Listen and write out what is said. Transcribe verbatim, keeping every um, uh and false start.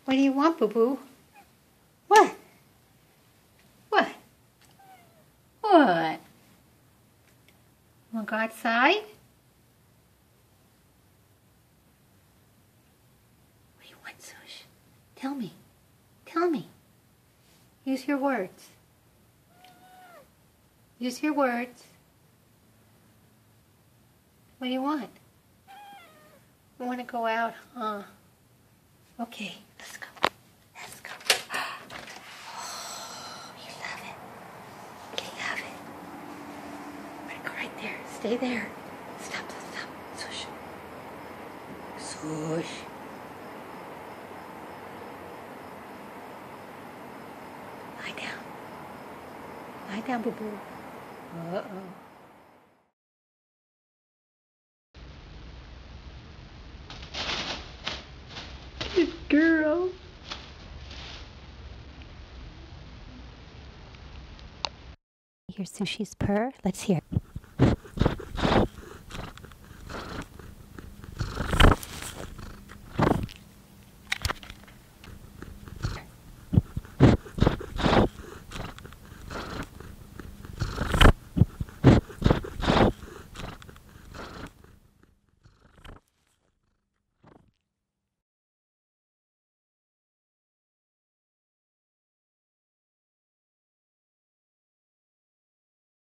What do you want, boo-boo? What? What? What? Want to go outside? What do you want, Sush? Tell me. Tell me. Use your words. Use your words. What do you want? You want to go out, huh? Okay, let's go. Let's go. Oh, you love it. You love it. I'm gonna go right there. Stay there. Stop, stop, stop. Sush. Sush. Lie down. Lie down, boo-boo. Uh-oh. Good girl. Hear Sushi's purr. Let's hear.